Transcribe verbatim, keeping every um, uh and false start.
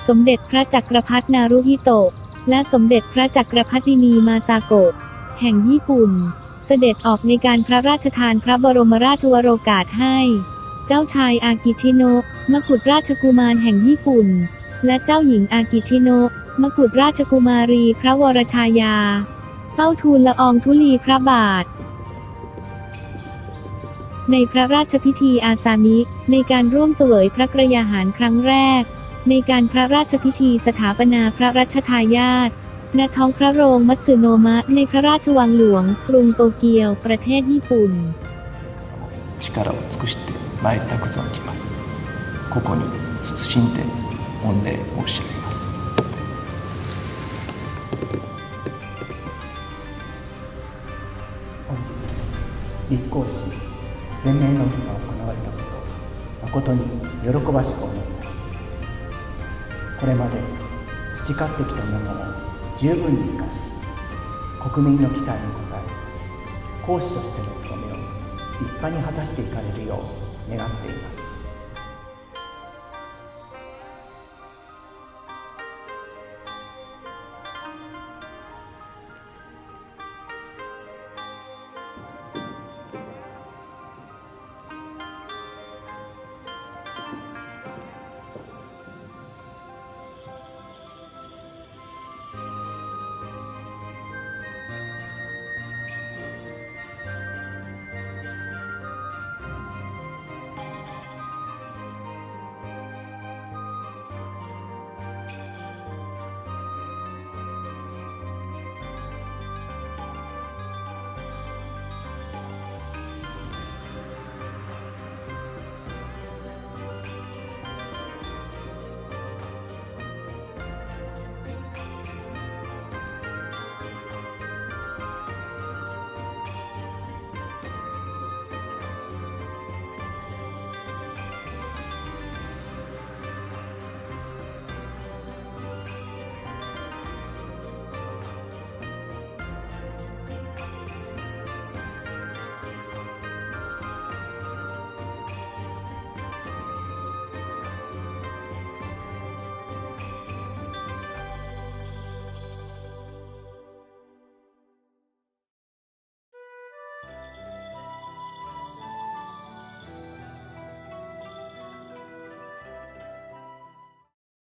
สมเด็จพระจักรพรรดินารุฮิโตะและสมเด็จพระจักรพรรดินีมาซาโกะแห่งญี่ปุ่นเสด็จออกในการพระราชทานพระบรมราชวโรกาสให้เจ้าชายอากิชิโนะมกุฎราชกุมารแห่งญี่ปุ่นและเจ้าหญิงอากิชิโนะมกุฎราชกุมารีพระวรชายาเฝ้าทูลละอองธุลีพระบาทในพระราชพิธีอาซามิในการร่วมเสวยพระกรยาหารครั้งแรกในการพระราชพิธีสถาปนาพระรัชทายาทณท้องพระโรงมัตสึโนมะในพระราชวังหลวงกรุงโตเกียวประเทศญี่ปุ่น力を尽くして参りたく存じます。ここに謹んで御礼申し上げます。 本日立皇嗣宣明の儀が行われたこと誠に喜ばしく思います。これまで培ってきたものを十分に生かし国民の期待に応え皇嗣としての務めを立派に果たしていかれるよう願っています。